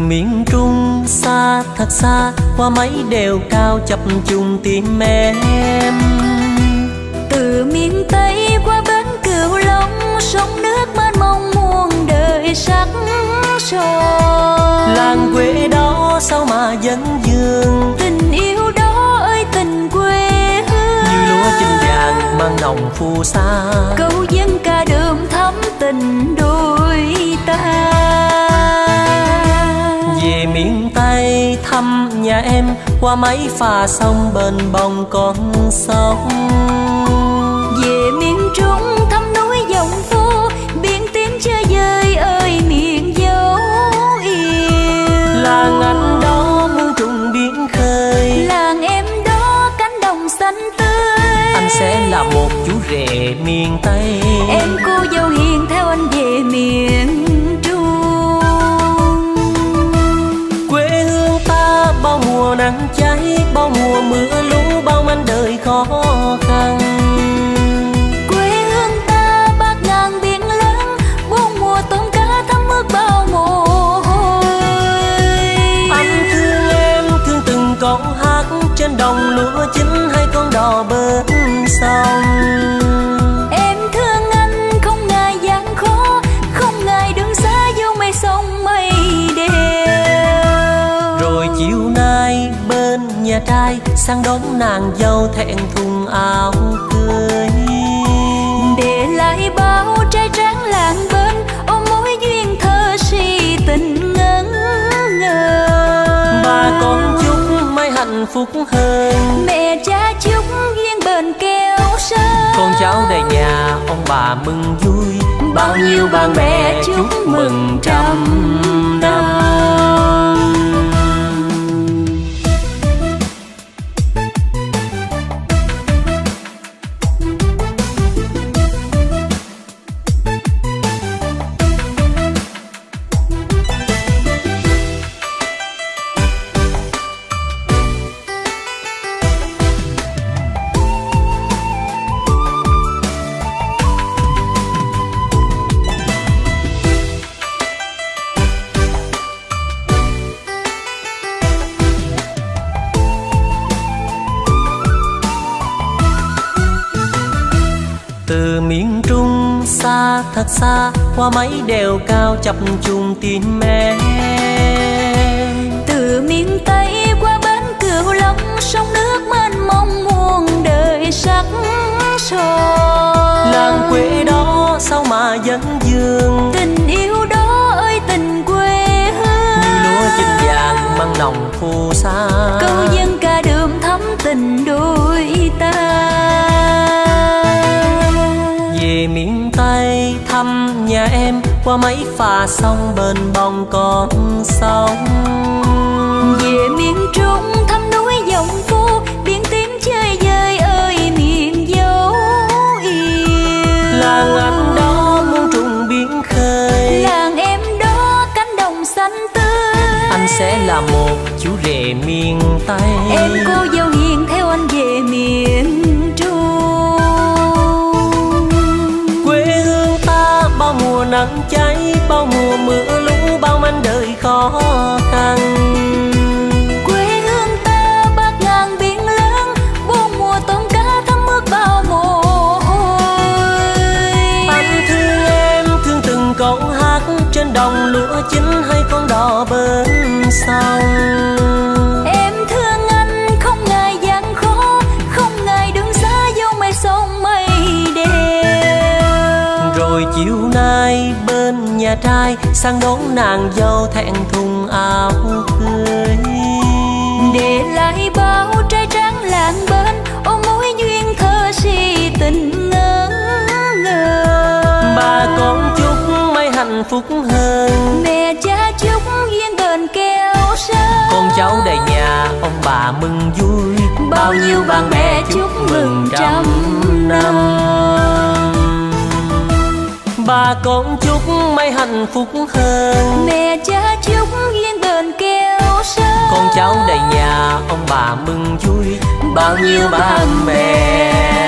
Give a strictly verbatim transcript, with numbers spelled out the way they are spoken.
miền Trung xa thật xa, qua mấy đèo cao chập trùng tim em. Từ miền Tây qua bến Cửu Long, sông nước mênh mông muôn đời sắc son. Làng quê đó sao mà dẫn dương, tình yêu đó ơi tình quê hương. như lúa chín vàng mang nồng phù sa, câu dân ca đượm thắm tình đôi ta. Về miền Tây thăm nhà em, qua mấy phà sông bên bồng con sông. Về miền Trung thăm núi dòng phố, biển tím chơi vơi ơi miền dấu yêu. Làng anh đó muôn trùng biển khơi, làng em đó cánh đồng xanh tươi. anh sẽ là một chú rể miền Tây, em cô dâu hiền theo anh về miền Trung. quê hương ta bao mùa nắng cháy, bao mùa mưa lũ, bao manh đời khó khăn. Quê hương ta bát ngàn biển lớn, bốn mùa tôm cá thấm ướt bao mồ hôi. Anh thương em thương từng con hát trên đồng lúa chín hay con đò bên sông. Em thương anh không ngại gian khó, không ngại đường xa vô mây sông mây đèo. Rồi chiều nay bên nhà trai sang đón nàng dâu thẹn thùng áo cưới, để lại bao trai tráng làng bên, ôm mối duyên thơ si tình ngẩn ngơ. bà con chúc may hạnh phúc hơn, mẹ cha chúc duyên bền keo sơn. con cháu đầy nhà ông bà mừng vui, bao nhiêu bạn bè chúc mừng trăm năm. Từ miền Trung xa thật xa, qua mấy đèo cao chập trùng tim em. Từ miền Tây qua bến Cửu Long, sông nước mênh mông muôn đời sắc son. Làng quê đó sao mà dẫn dương, tình yêu đó ơi tình quê hương. như lúa chín vàng mang nồng phù sa, câu dân ca đượm thắm tình đôi ta. về miền Tây thăm nhà em, qua mấy phà sông bên bồng con sông. Về miền Trung thăm núi dòng phố, biển tím chơi vơi ơi miền dấu yêu. Làng anh đó muôn trùng biển khơi, làng em đó cánh đồng xanh tươi. anh sẽ là một chú rể miền Tây, em cô dâu hiền theo anh về miền Trung. quê hương ta bao mùa nắng cháy, bao mùa mưa lũ, bao manh đời khó khăn. Quê hương ta bát ngàn biển lớn, bốn mùa tôm cá thấm ướt bao mồ hôi. Anh thương em thương từng con hát trên đồng lúa chín hay con đò bên sông. Em thương anh không ngại gian khó, không ngại đường xa vô mây sông mây đèo. Rồi chiều nay bên nhà trai sang đón nàng dâu thẹn thùng áo cưới, để lại bao trai tráng làng bên, ôm mối duyên thơ si tình ngẩn ngơ. bà con chúc may hạnh phúc hơn, mẹ cha chúc duyên bền keo sơn. con cháu đầy nhà ông bà mừng vui, bao nhiêu bạn bè chúc mừng trăm năm. bà con chúc may hạnh phúc hơn, mẹ cha chúc duyên bền keo sơn. con cháu đầy nhà ông bà mừng vui, bao nhiêu bạn bè